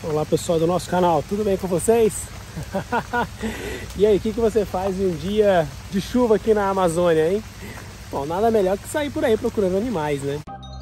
Olá pessoal do nosso canal, tudo bem com vocês? E aí, o que você faz em um dia de chuva aqui na Amazônia, hein? Bom, nada melhor que sair por aí procurando animais, né?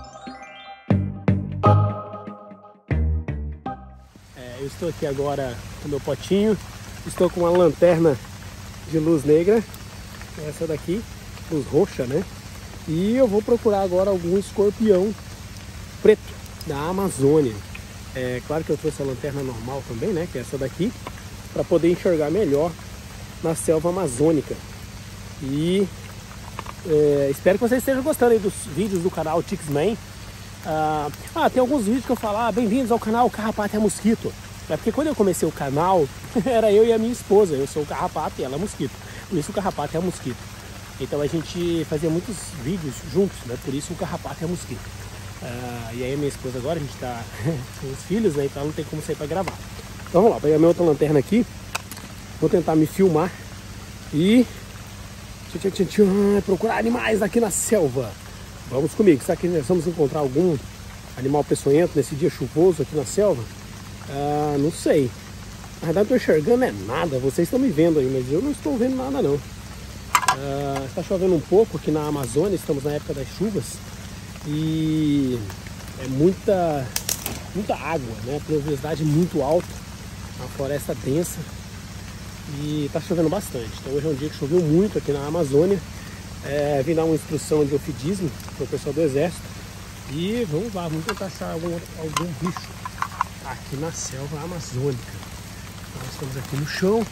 Eu estou aqui agora com meu potinho, estou com uma lanterna de luz negra, essa daqui, luz roxa, né? E eu vou procurar agora algum escorpião preto da Amazônia. É claro que eu trouxe a lanterna normal também, né? Que é essa daqui, para poder enxergar melhor na selva amazônica. E espero que vocês estejam gostando aí dos vídeos do canal Tixman. Tem alguns vídeos que eu falo, bem-vindos ao canal Carrapato e a Mosquito. É porque quando eu comecei o canal, era eu e a minha esposa. Eu sou o Carrapato e ela é a Mosquito. Por isso o Carrapato é a Mosquito. Então a gente fazia muitos vídeos juntos, né? Por isso o Carrapato é a Mosquito. E aí a minha esposa agora, a gente tá com os filhos, né? Então não tem como sair para gravar. Então vamos lá, pegar minha outra lanterna aqui. Vou tentar me filmar e procurar animais aqui na selva. Vamos comigo. Será que nós vamos encontrar algum animal peçonhento nesse dia chuvoso aqui na selva? Não sei. Na verdade não estou enxergando nada. Vocês estão me vendo aí, mas eu não estou vendo nada não. Está chovendo um pouco aqui na Amazônia. Estamos na época das chuvas. E é muita água, né? A pluviosidade muito alta, a floresta densa e tá chovendo bastante. Então hoje é um dia que choveu muito aqui na Amazônia. Vim dar uma instrução de ofidismo para o pessoal do exército e vamos lá, vamos tentar achar algum bicho aqui na selva amazônica. Nós estamos aqui no chão.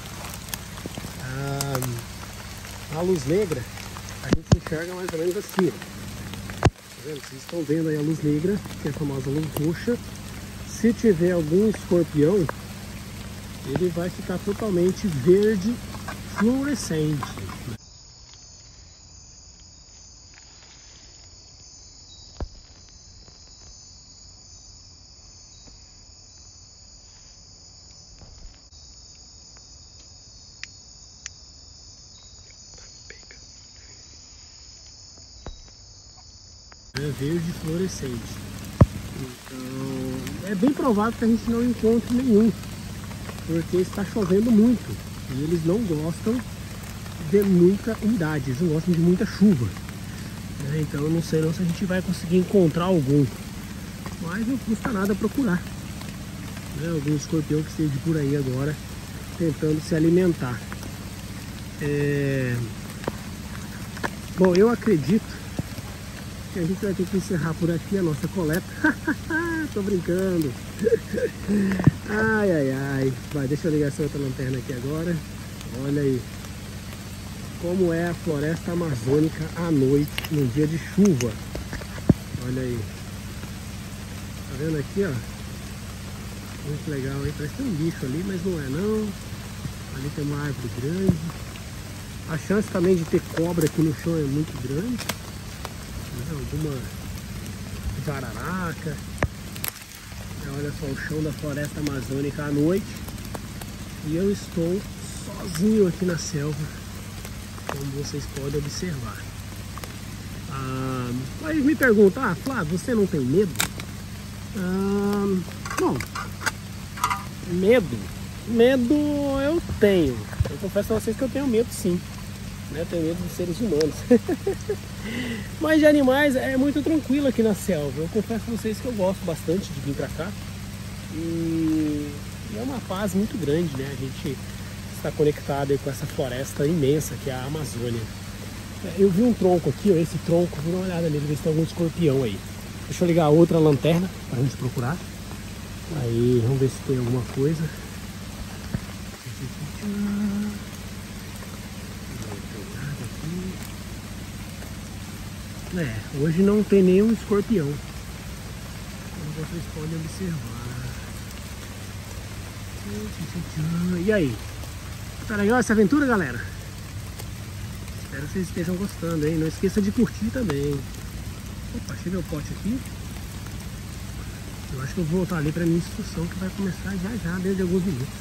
A luz negra a gente enxerga mais ou menos assim. Vocês estão vendo aí a luz negra, que é a famosa luz roxa. Se tiver algum escorpião, ele vai ficar totalmente verde fluorescente. É verde fluorescente. Então é bem provável que a gente não encontre nenhum, porque está chovendo muito e eles não gostam de muita umidade, eles não gostam de muita chuva, né? Então eu não sei não se a gente vai conseguir encontrar algum, mas não custa nada procurar, né? Algum escorpião que esteja por aí agora tentando se alimentar. Bom, eu acredito que a gente vai ter que encerrar por aqui a nossa coleta. Tô brincando. Ai. Vai, deixa eu ligar essa outra lanterna aqui agora. Olha aí como é a floresta amazônica à noite, num dia de chuva. Olha aí. Tá vendo aqui, ó? Muito legal, hein? Parece que tem um bicho ali, mas não é não. Ali tem uma árvore grande. A chance também de ter cobra aqui no chão é muito grande. Alguma jararaca. Olha só o chão da floresta amazônica à noite. E eu estou sozinho aqui na selva, como vocês podem observar. Aí me pergunta, Flávio, você não tem medo? Bom, medo eu tenho. Eu confesso a vocês que eu tenho medo sim. Tenho medo de seres humanos. Mas de animais é muito tranquilo aqui na selva. Eu confesso a vocês que eu gosto bastante de vir pra cá. E é uma paz muito grande, né? A gente está conectado aí com essa floresta imensa que é a Amazônia. Eu vi um tronco aqui, ó, esse tronco, vou dar uma olhada nele, ver se tem algum escorpião aí. Deixa eu ligar outra lanterna pra gente procurar. Aí, vamos ver se tem alguma coisa. Hoje não tem nenhum escorpião, como vocês podem observar. E aí? Tá legal essa aventura, galera? Espero que vocês estejam gostando, hein? Não esqueça de curtir também. Opa, chega o pote aqui. Eu acho que eu vou voltar ali para minha instrução, que vai começar já, dentro de alguns minutos.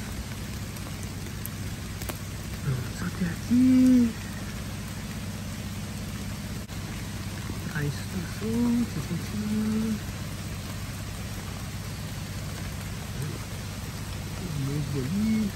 Só que aqui a instrução. tudo ali.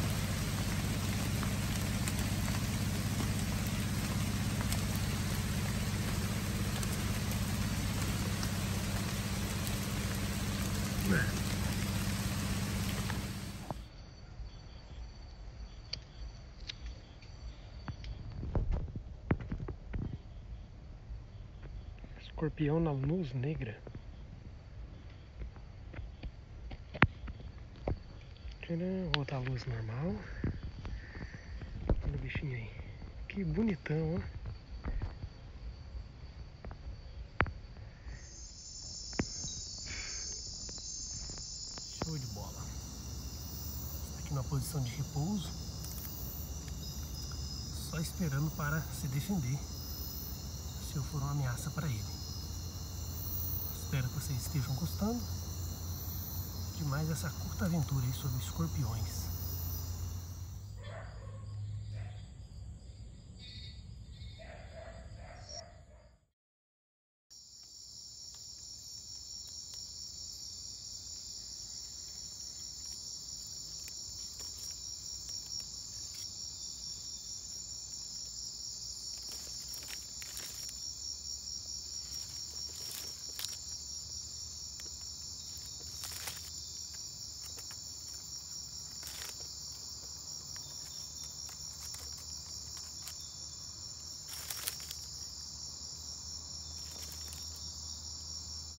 Escorpião na luz negra. Vou botar a luz normal. Olha o bichinho aí. Que bonitão, ó. Show de bola. Aqui na posição de repouso. Só esperando para se defender se eu for uma ameaça para ele. Espero que vocês estejam gostando de mais essa curta aventura aí sobre escorpiões.